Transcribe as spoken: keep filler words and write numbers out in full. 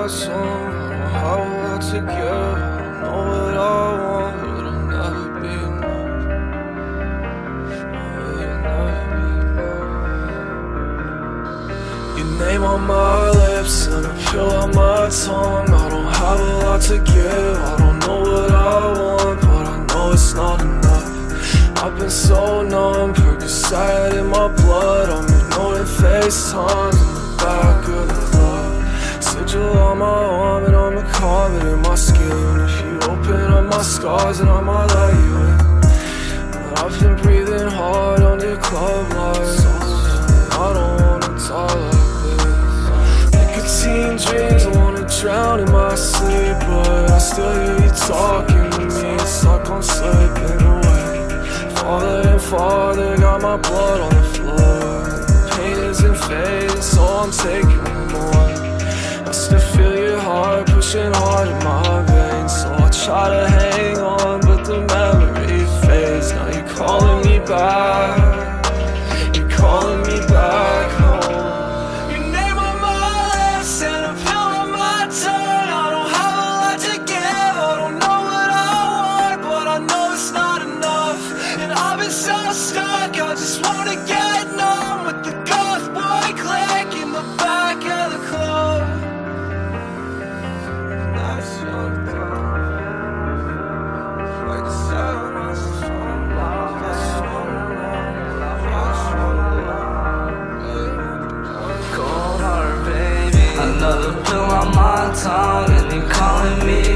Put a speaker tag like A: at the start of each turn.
A: my tongue. I don't have a lot to give. I know what I want, but it'll never be enough. It'll never be enough. Your name on my lips and a pill on my tongue. I don't have a lot to give. I don't know what I want, but I know it's not enough. I've been so numb, Percocet in my blood. I'm ignoring FaceTime in the back of the club. Sigil on my arm and I'm a comet in my skin. If you open up my scars then I might let you in. But I've been breathing hard under club lights. I don't wanna die like this. Nicotine dreams, I wanna drown in my sleep, but I still hear you talking to me. It's like I'm slipping away. Farther and farther, got my blood on the floor. Pain isn't fading, so I'm taking more. I still feel your heart pushing hard in my veins, so I try to hang on, but the memory fades. Now you're calling me back, you're calling me back home. Your name on my lips and a pill on my tongue. I don't have a lot to give, I don't know what I want, but I know it's not enough. And I've been so stuck, I just wanna get numb with the ghost boy click in the back of the club. That's your time. Like the sound of the song. Cold heart, baby. Another pill on my tongue, and you calling me